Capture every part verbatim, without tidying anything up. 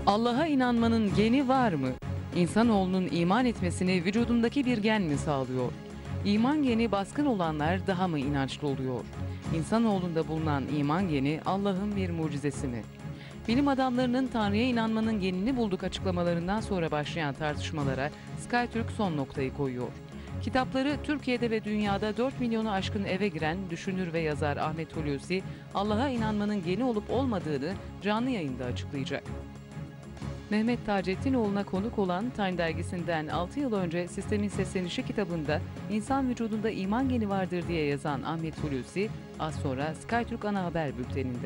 Allah'a inanmanın geni var mı? İnsanoğlunun iman etmesini vücudundaki bir gen mi sağlıyor? İman geni baskın olanlar daha mı inançlı oluyor? İnsanoğlunda bulunan iman geni Allah'ın bir mucizesi mi? Bilim adamlarının Tanrı'ya inanmanın genini bulduk açıklamalarından sonra başlayan tartışmalara SkyTürk son noktayı koyuyor. Kitapları Türkiye'de ve dünyada dört milyonu aşkın eve giren düşünür ve yazar Ahmet Hulusi, Allah'a inanmanın geni olup olmadığını canlı yayında açıklayacak. Mehmet Taceddinoğlu'na konuk olan Time dergisinden altı yıl önce Sistemin Seslenişi kitabında insan vücudunda iman geni vardır diye yazan Ahmet Hulusi, az sonra SkyTürk Ana Haber Bülteni'nde.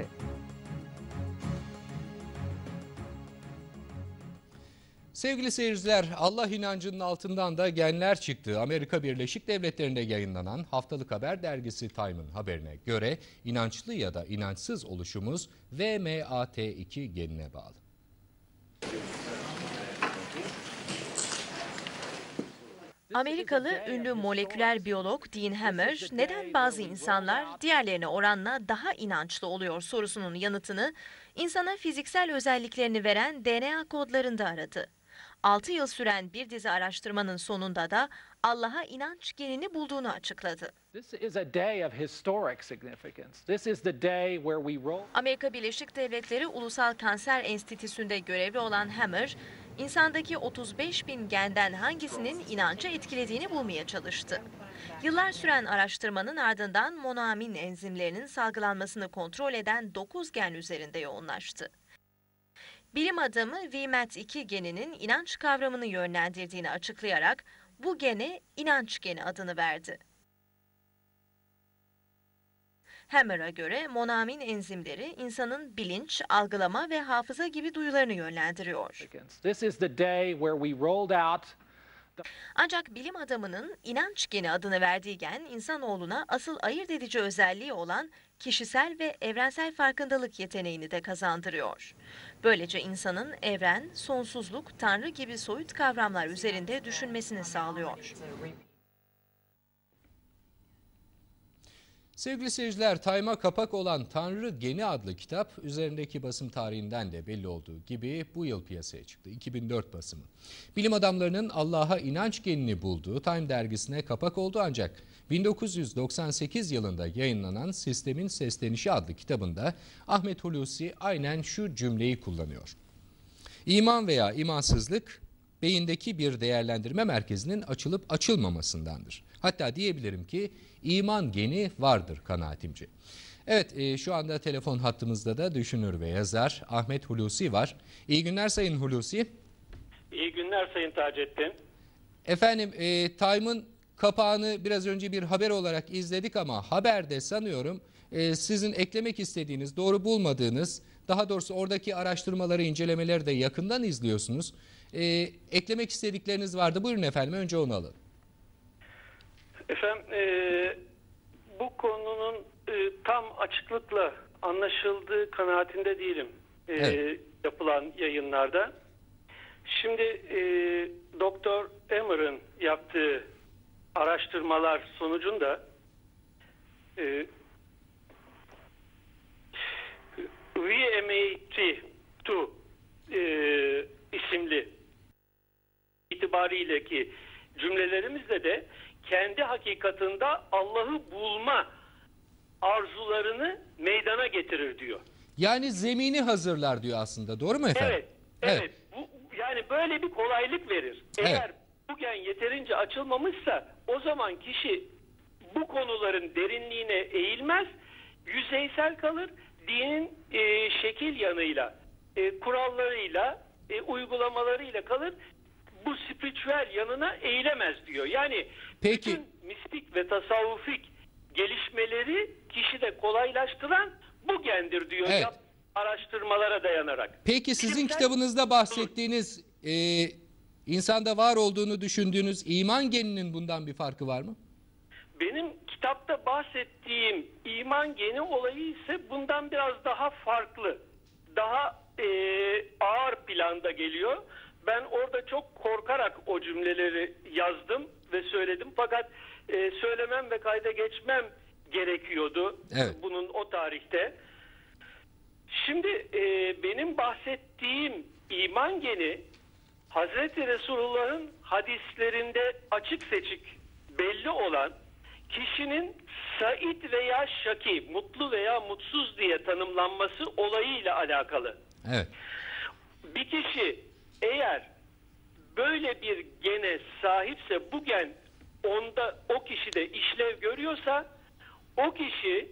Sevgili seyirciler, Allah inancının altından da genler çıktı. Amerika Birleşik Devletleri'nde yayınlanan Haftalık Haber Dergisi Time'ın haberine göre inançlı ya da inançsız oluşumuz V M A T iki genine bağlı. Amerikalı ünlü moleküler biyolog Dean Hammer, neden bazı insanlar diğerlerine oranla daha inançlı oluyor sorusunun yanıtını insana fiziksel özelliklerini veren D N A kodlarında aradı. altı yıl süren bir dizi araştırmanın sonunda da Allah'a inanç genini bulduğunu açıkladı. Amerika Birleşik Devletleri Ulusal Kanser Enstitüsü'nde görevli olan Hammer, insandaki otuz beş bin genden hangisinin inancı etkilediğini bulmaya çalıştı. Yıllar süren araştırmanın ardından monoamin enzimlerinin salgılanmasını kontrol eden dokuz gen üzerinde yoğunlaştı. Bilim adamı V M A T iki geninin inanç kavramını yönlendirdiğini açıklayarak bu gene inanç geni adını verdi. Hammer'a göre monoamin enzimleri insanın bilinç, algılama ve hafıza gibi duyularını yönlendiriyor. Ancak bilim adamının inanç geni adını verdiği gen, insanoğluna asıl ayırt edici özelliği olan kişisel ve evrensel farkındalık yeteneğini de kazandırıyor. Böylece insanın evren, sonsuzluk, tanrı gibi soyut kavramlar üzerinde düşünmesini sağlıyor. Sevgili seyirciler, Time'a kapak olan Tanrı Geni adlı kitap üzerindeki basım tarihinden de belli olduğu gibi bu yıl piyasaya çıktı. iki bin dört basımı. Bilim adamlarının Allah'a inanç genini bulduğu Time dergisine kapak oldu, ancak bin dokuz yüz doksan sekiz yılında yayınlanan Sistemin Seslenişi adlı kitabında Ahmet Hulusi aynen şu cümleyi kullanıyor. İman veya imansızlık beyindeki bir değerlendirme merkezinin açılıp açılmamasındandır. Hatta diyebilirim ki iman geni vardır kanaatimce. Evet, e, şu anda telefon hattımızda da düşünür ve yazar Ahmet Hulusi var. İyi günler Sayın Hulusi. İyi günler Sayın Taceddin. Efendim, e, Time'ın kapağını biraz önce bir haber olarak izledik ama haberde sanıyorum e, sizin eklemek istediğiniz, doğru bulmadığınız, daha doğrusu oradaki araştırmaları, incelemeleri de yakından izliyorsunuz. E, eklemek istedikleriniz vardı. Buyurun efendim, önce onu alın. Efendim, e, bu konunun e, tam açıklıkla anlaşıldığı kanaatinde değilim e, evet. yapılan yayınlarda. Şimdi e, Doktor Hammer'ın yaptığı araştırmalar sonucunda e, V M A T iki e, isimli itibariyle ki cümlelerimizde de kendi hakikatında Allah'ı bulma arzularını meydana getirir diyor. Yani zemini hazırlar diyor aslında, doğru mu efendim? Evet, evet. evet. Bu, yani böyle bir kolaylık verir. Eğer evet. bu gen yeterince açılmamışsa o zaman kişi bu konuların derinliğine eğilmez, yüzeysel kalır, dinin e, şekil yanıyla, e, kurallarıyla, e, uygulamalarıyla kalır. Bu spiritüel yanına eğilemez diyor. Yani Peki. bütün mistik ve tasavvufik gelişmeleri kişide kolaylaştıran bu gendir diyor. Evet. Yap, araştırmalara dayanarak. Peki sizin Bilimsel... kitabınızda bahsettiğiniz e, insanda var olduğunu düşündüğünüz iman geninin bundan bir farkı var mı? Benim kitapta bahsettiğim iman geni olayı ise bundan biraz daha farklı. Daha e, ağır planda geliyor. Ben orada çok korkarak o cümleleri yazdım ve söyledim. Fakat e, söylemem ve kayda geçmem gerekiyordu. Evet. Bunun o tarihte. Şimdi e, benim bahsettiğim iman iman geni Hazreti Resulullah'ın hadislerinde açık seçik belli olan kişinin Said veya Şaki, mutlu veya mutsuz diye tanımlanması olayıyla alakalı. Evet. Bir kişi eğer böyle bir gene sahipse, bu gen onda, o kişide işlev görüyorsa, o kişi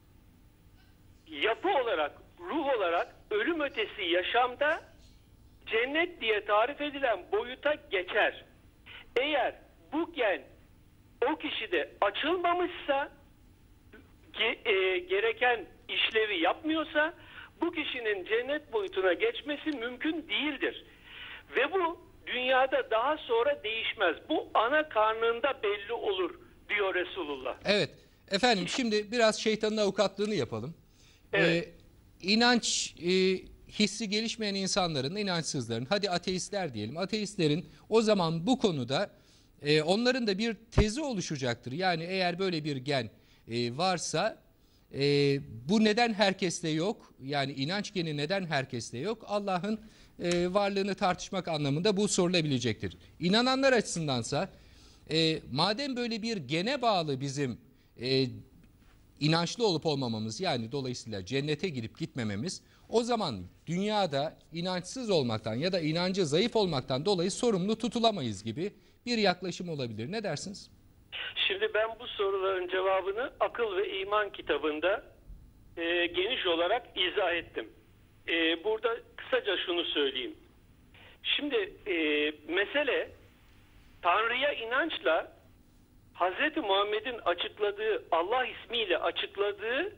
yapı olarak, ruh olarak ölüm ötesi yaşamda cennet diye tarif edilen boyuta geçer. Eğer bu gen o kişide açılmamışsa, ge, e, gereken işlevi yapmıyorsa, bu kişinin cennet boyutuna geçmesi mümkün değildir. Ve bu dünyada daha sonra değişmez. Bu ana karnında belli olur diyor Resulullah. Evet. Efendim şimdi biraz şeytanın avukatlığını yapalım. Evet. Ee, inanç e, hissi gelişmeyen insanların, inançsızların, hadi ateistler diyelim, ateistlerin o zaman bu konuda e, onların da bir tezi oluşacaktır. Yani eğer böyle bir gen e, varsa e, bu neden herkeste yok? Yani inanç geni neden herkeste yok? Allah'ın e, varlığını tartışmak anlamında bu sorulabilecektir. İnananlar açısındansa e, madem böyle bir gene bağlı bizim e, inançlı olup olmamamız, yani dolayısıyla cennete girip gitmememiz, o zaman dünyada inançsız olmaktan ya da inancı zayıf olmaktan dolayı sorumlu tutulamayız gibi bir yaklaşım olabilir. Ne dersiniz? Şimdi ben bu soruların cevabını Akıl ve İman kitabında e, geniş olarak izah ettim. E, burada kısaca şunu söyleyeyim. Şimdi e, mesele Tanrı'ya inançla Hazreti Muhammed'in açıkladığı, Allah ismiyle açıkladığı,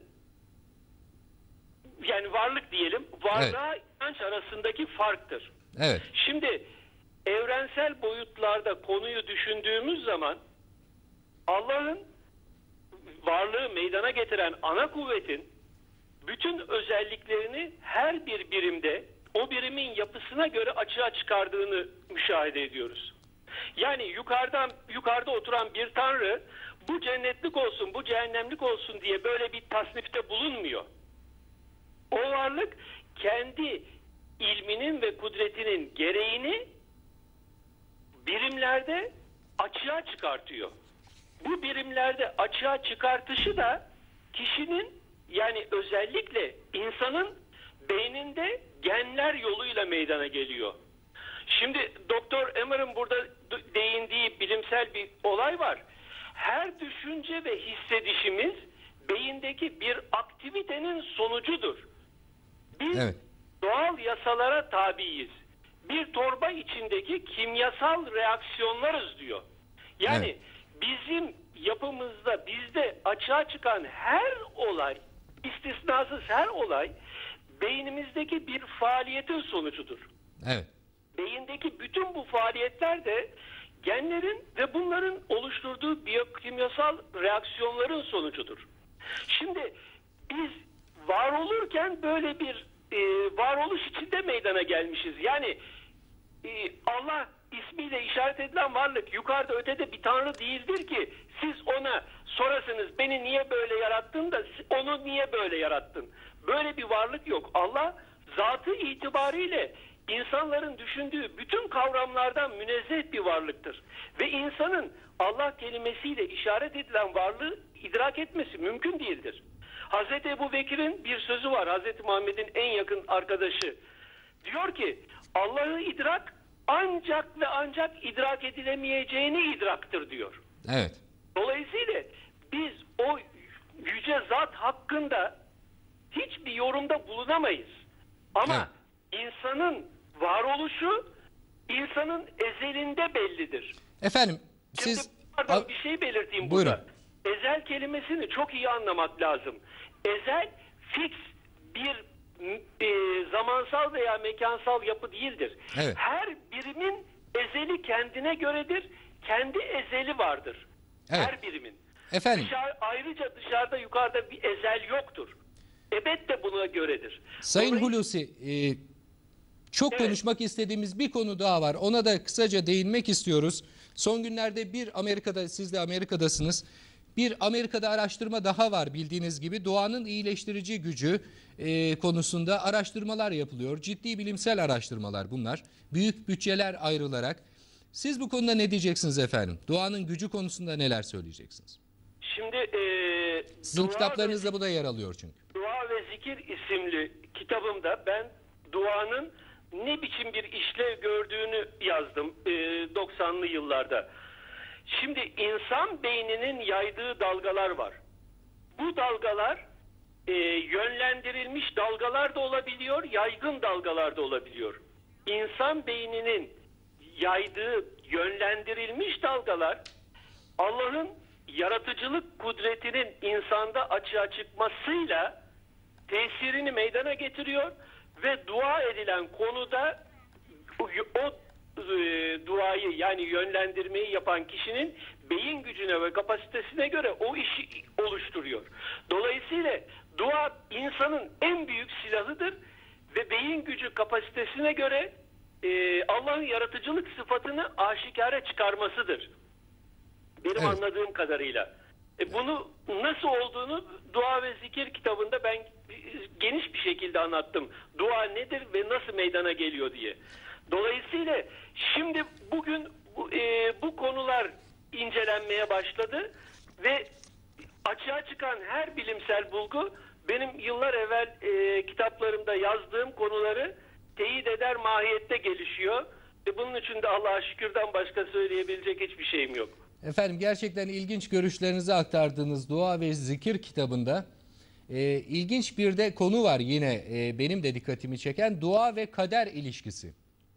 yani varlık diyelim, varlığa evet. inanç arasındaki farktır. Evet. Şimdi evrensel boyutlarda konuyu düşündüğümüz zaman Allah'ın varlığı meydana getiren ana kuvvetin bütün özelliklerini her bir birimde o birimin yapısına göre açığa çıkardığını müşahede ediyoruz. Yani yukarıdan yukarıda oturan bir tanrı bu cennetlik olsun, bu cehennemlik olsun diye böyle bir tasnifte bulunmuyor. O varlık kendi ilminin ve kudretinin gereğini birimlerde açığa çıkartıyor. Bu birimlerde açığa çıkartışı da kişinin, yani özellikle insanın beyninde genler yoluyla meydana geliyor. Şimdi Doktor Emer'ın burada değindiği bilimsel bir olay var. Her düşünce ve hissedişimiz beyindeki bir aktivitenin sonucudur. Biz evet. doğal yasalara tabiiz. Bir torba içindeki kimyasal reaksiyonlarız diyor. Yani evet. bizim yapımızda, bizde açığa çıkan her olay, istisnasız her olay beynimizdeki bir faaliyetin sonucudur. Evet. Beyindeki bütün bu faaliyetler de genlerin ve bunların oluşturduğu biyokimyasal reaksiyonların sonucudur. Şimdi biz var olurken böyle bir e, varoluş içinde meydana gelmişiz. Yani e, Allah ismiyle işaret edilen varlık yukarıda ötede bir tanrı değildir ki siz ona sorasınız beni niye böyle yarattın da onu niye böyle yarattın. Böyle bir varlık yok. Allah zatı itibariyle İnsanların düşündüğü bütün kavramlardan münezzeh bir varlıktır. Ve insanın Allah kelimesiyle işaret edilen varlığı idrak etmesi mümkün değildir. Hazreti Ebu Bekir'in bir sözü var. Hazreti Muhammed'in en yakın arkadaşı. Diyor ki Allah'ı idrak ancak ve ancak idrak edilemeyeceğini idraktır diyor. Evet. Dolayısıyla biz o yüce zat hakkında hiçbir yorumda bulunamayız. Ama evet. insanın varoluşu insanın ezelinde bellidir. Efendim Şimdi siz... pardon, bir şey belirteyim Buyurun. burada. Ezel kelimesini çok iyi anlamak lazım. Ezel fix bir e, zamansal veya mekansal yapı değildir. Evet. Her birimin ezeli kendine göredir. Kendi ezeli vardır. Evet. Her birimin. Efendim. Dışarı, ayrıca dışarıda yukarıda bir ezel yoktur. Ebed de buna göredir. Sayın Dolayısıyla... Hulusi, e, çok evet. konuşmak istediğimiz bir konu daha var. Ona da kısaca değinmek istiyoruz. Son günlerde bir Amerika'da, siz de Amerika'dasınız, Bir Amerika'da araştırma daha var bildiğiniz gibi. Doğanın iyileştirici gücü e, konusunda araştırmalar yapılıyor. Ciddi bilimsel araştırmalar bunlar. Büyük bütçeler ayrılarak. Siz bu konuda ne diyeceksiniz efendim? Doğanın gücü konusunda neler söyleyeceksiniz? Şimdi e, Sizin dua kitaplarınızda ve, bu da yer alıyor çünkü. Dua ve Zikir isimli kitabımda ben duanın ne biçim bir işlev gördüğünü yazdım e, doksanlı yıllarda. Şimdi insan beyninin yaydığı dalgalar var. Bu dalgalar e, yönlendirilmiş dalgalar da olabiliyor, yaygın dalgalar da olabiliyor. İnsan beyninin yaydığı yönlendirilmiş dalgalar Allah'ın yaratıcılık kudretinin insanda açığa çıkmasıyla tesirini meydana getiriyor ve dua edilen konuda o, o e, duayı yani yönlendirmeyi yapan kişinin beyin gücüne ve kapasitesine göre o işi oluşturuyor. Dolayısıyla dua insanın en büyük silahıdır ve beyin gücü kapasitesine göre e, Allah'ın yaratıcılık sıfatını aşikare çıkarmasıdır. Benim evet. anladığım kadarıyla. E bunu nasıl olduğunu Dua ve Zikir kitabında ben geniş bir şekilde anlattım. Dua nedir ve nasıl meydana geliyor diye. Dolayısıyla şimdi bugün bu, e, bu konular incelenmeye başladı ve açığa çıkan her bilimsel bulgu benim yıllar evvel e, kitaplarımda yazdığım konuları teyit eder mahiyette gelişiyor. E bunun için de Allah'a şükürden başka söyleyebilecek hiçbir şeyim yok. Efendim gerçekten ilginç görüşlerinizi aktardığınız Dua ve Zikir kitabında e, ilginç bir de konu var yine e, benim de dikkatimi çeken dua ve kader ilişkisi.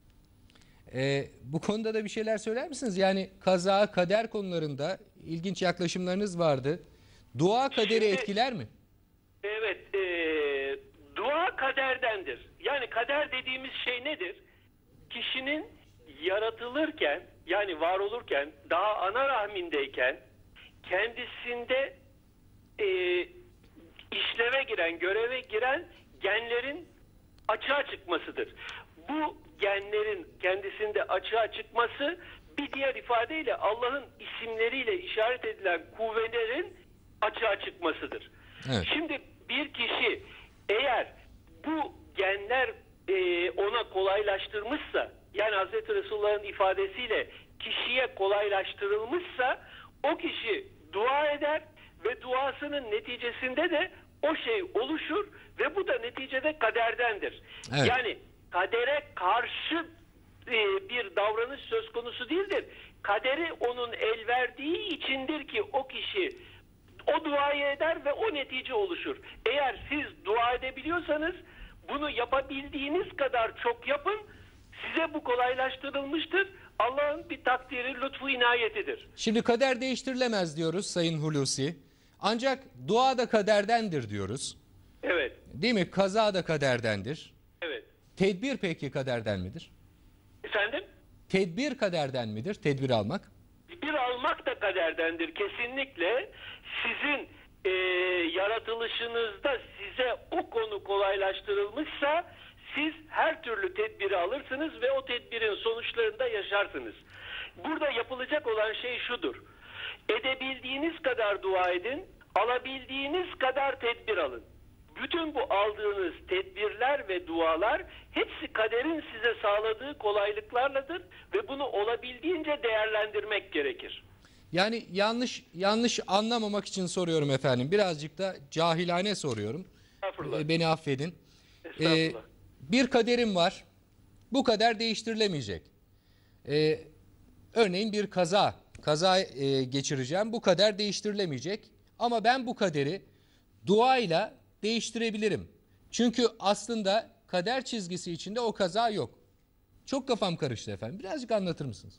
E, bu konuda da bir şeyler söyler misiniz? Yani kaza, kader konularında ilginç yaklaşımlarınız vardı. Dua kaderi Şimdi, etkiler mi? Evet, e, dua kaderdendir. Yani kader dediğimiz şey nedir? Kişinin yaratılırken yani var olurken daha ana rahmindeyken kendisinde e, işleve giren, göreve giren genlerin açığa çıkmasıdır. Bu genlerin kendisinde açığa çıkması bir diğer ifadeyle Allah'ın isimleriyle işaret edilen kuvvetlerin açığa çıkmasıdır. Evet. Şimdi bir kişi eğer bu genler e, ona kolaylaştırmışsa yani Hazreti Resulullah'ın ifadesiyle kişiye kolaylaştırılmışsa o kişi dua eder ve duasının neticesinde de o şey oluşur ve bu da neticede kaderdendir. Evet. Yani kadere karşı e, bir davranış söz konusu değildir. Kaderi onun el verdiği içindir ki o kişi o duayı eder ve o netice oluşur. Eğer siz dua edebiliyorsanız bunu yapabildiğiniz kadar çok yapın. Size bu kolaylaştırılmıştır. Allah'ın bir takdiri, lütfu, inayetidir. Şimdi kader değiştirilemez diyoruz Sayın Hulusi. Ancak dua da kaderdendir diyoruz. Evet. Değil mi? Kaza da kaderdendir. Evet. Tedbir peki kaderden midir? Efendim? Tedbir kaderden midir? Tedbir almak? Bir almak da kaderdendir kesinlikle. Sizin e, yaratılışınızda size o konu kolaylaştırılmışsa siz her türlü tedbiri alırsınız ve o tedbirin sonuçlarında yaşarsınız. Burada yapılacak olan şey şudur. Edebildiğiniz kadar dua edin, alabildiğiniz kadar tedbir alın. Bütün bu aldığınız tedbirler ve dualar hepsi kaderin size sağladığı kolaylıklarladır ve bunu olabildiğince değerlendirmek gerekir. Yani yanlış yanlış anlamamak için soruyorum efendim. Birazcık da cahilane soruyorum. Estağfurullah. Ee, beni affedin. Estağfurullah. Ee, bir kaderim var. Bu kader değiştirilemeyecek. Ee, örneğin bir kaza. Kaza e, geçireceğim. Bu kader değiştirilemeyecek. Ama ben bu kaderi duayla değiştirebilirim. Çünkü aslında kader çizgisi içinde o kaza yok. Çok kafam karıştı efendim. Birazcık anlatır mısınız?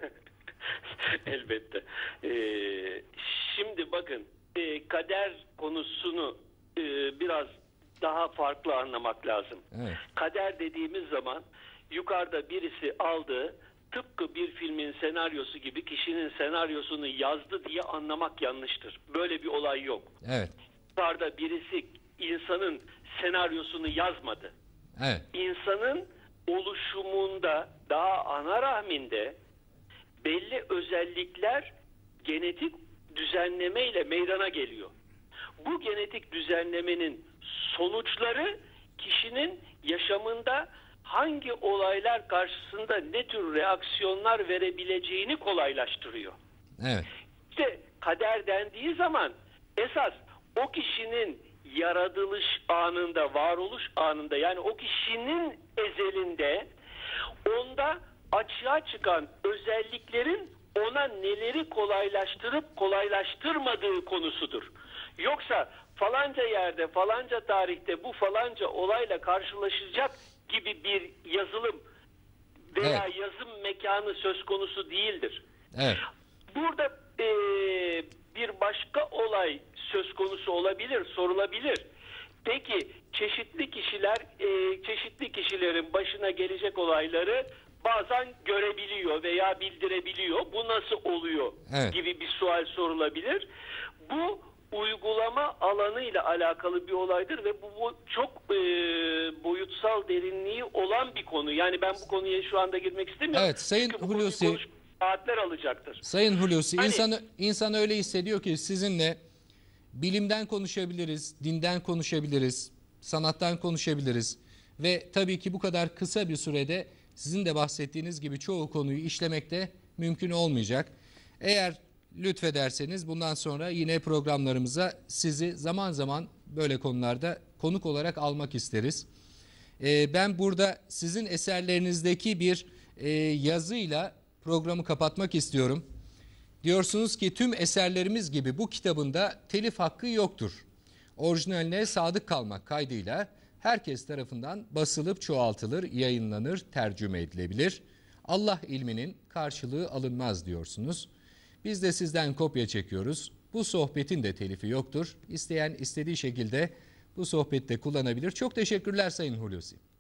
Elbette. Ee, şimdi bakın e, kader konusunu e, biraz daha farklı anlamak lazım. Evet. Kader dediğimiz zaman yukarıda birisi aldı, tıpkı bir filmin senaryosu gibi kişinin senaryosunu yazdı diye anlamak yanlıştır. Böyle bir olay yok. Evet. Yukarıda birisi insanın senaryosunu yazmadı. Evet. İnsanın oluşumunda daha ana rahminde belli özellikler genetik düzenlemeyle meydana geliyor. Bu genetik düzenlemenin sonuçları kişinin yaşamında hangi olaylar karşısında ne tür reaksiyonlar verebileceğini kolaylaştırıyor. Evet. İşte kader dendiği zaman esas o kişinin yaratılış anında, varoluş anında, yani o kişinin ezelinde onda açığa çıkan özelliklerin ona neleri kolaylaştırıp kolaylaştırmadığı konusudur. Yoksa falanca yerde, falanca tarihte bu falanca olayla karşılaşacak gibi bir yazılım veya Evet. yazım mekanı söz konusu değildir. Evet. Burada e, bir başka olay söz konusu olabilir, sorulabilir. Peki çeşitli kişiler, e, çeşitli kişilerin başına gelecek olayları bazen görebiliyor veya bildirebiliyor. Bu nasıl oluyor Evet. gibi bir sual sorulabilir. Bu uygulama alanıyla alakalı bir olaydır ve bu, bu çok e, boyutsal derinliği olan bir konu. Yani ben bu konuya şu anda girmek istemiyorum. Evet, Sayın Çünkü bu konuyu Hulusi, konuşmak saatler alacaktır. Sayın Hulusi, Hani- insan, insan öyle hissediyor ki sizinle bilimden konuşabiliriz, dinden konuşabiliriz, sanattan konuşabiliriz ve tabii ki bu kadar kısa bir sürede sizin de bahsettiğiniz gibi çoğu konuyu işlemek de mümkün olmayacak. Eğer lütfederseniz bundan sonra yine programlarımıza sizi zaman zaman böyle konularda konuk olarak almak isteriz. Ee, ben burada sizin eserlerinizdeki bir e, yazıyla programı kapatmak istiyorum. Diyorsunuz ki tüm eserlerimiz gibi bu kitabında telif hakkı yoktur. Orijinaline sadık kalmak kaydıyla herkes tarafından basılıp çoğaltılır, yayınlanır, tercüme edilebilir. Allah ilminin karşılığı alınmaz diyorsunuz. Biz de sizden kopya çekiyoruz. Bu sohbetin de telifi yoktur. İsteyen istediği şekilde bu sohbette kullanabilir. Çok teşekkürler Sayın Hulusi.